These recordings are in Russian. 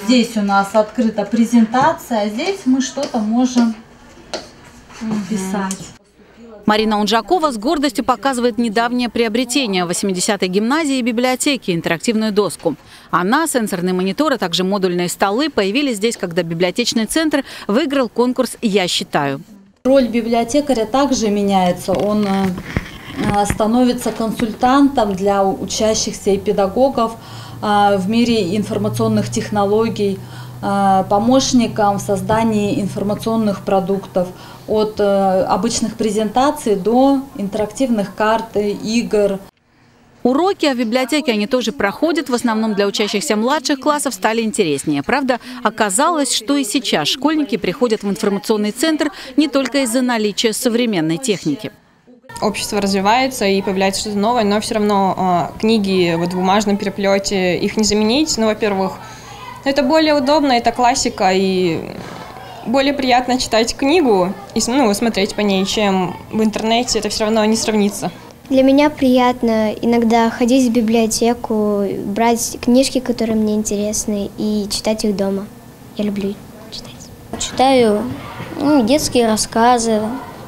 Здесь у нас открыта презентация, а здесь мы что-то можем писать. Марина Унжакова с гордостью показывает недавнее приобретение в 80-й гимназии и библиотеке – интерактивную доску. Она, сенсорные мониторы, а также модульные столы появились здесь, когда библиотечный центр выиграл конкурс «Я считаю». Роль библиотекаря также меняется. Он становится консультантом для учащихся и педагогов в мире информационных технологий, помощником в создании информационных продуктов, от обычных презентаций до интерактивных карт, игр. Уроки в библиотеке они тоже проходят, в основном для учащихся младших классов стали интереснее. Правда, оказалось, что и сейчас школьники приходят в информационный центр не только из-за наличия современной техники. Общество развивается и появляется что-то новое, но все равно книги в бумажном переплете, их не заменить. Ну, во-первых, это более удобно, это классика, и более приятно читать книгу и смотреть по ней, чем в интернете. Это все равно не сравнится. Для меня приятно иногда ходить в библиотеку, брать книжки, которые мне интересны, и читать их дома. Я люблю читать. Читаю детские рассказы,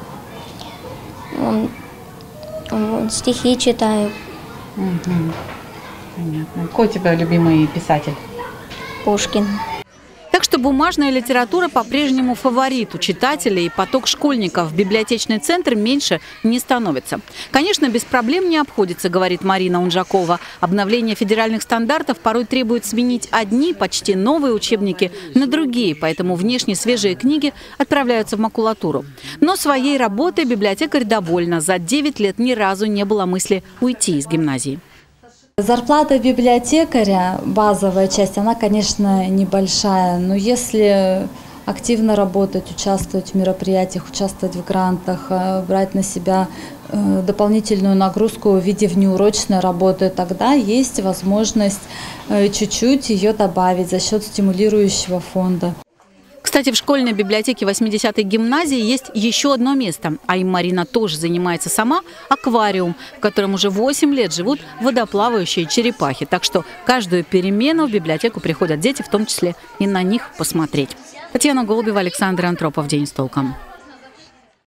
стихи читаю. Понятно. Какой у тебя любимый писатель? Пушкин. Так что бумажная литература по-прежнему фаворит у читателей, и поток школьников в библиотечный центр меньше не становится. Конечно, без проблем не обходится, говорит Марина Унжакова. Обновление федеральных стандартов порой требует сменить одни, почти новые учебники на другие, поэтому внешне свежие книги отправляются в макулатуру. Но своей работой библиотекарь довольна. За 9 лет ни разу не было мысли уйти из гимназии. Зарплата библиотекаря, базовая часть, она, конечно, небольшая, но если активно работать, участвовать в мероприятиях, участвовать в грантах, брать на себя дополнительную нагрузку в виде внеурочной работы, тогда есть возможность чуть-чуть ее добавить за счет стимулирующего фонда. Кстати, в школьной библиотеке 80-й гимназии есть еще одно место, а им Марина тоже занимается сама – аквариум, в котором уже 8 лет живут водоплавающие черепахи. Так что каждую перемену в библиотеку приходят дети, в том числе и на них посмотреть. Татьяна Голубева, Александр Антропов. День с толком.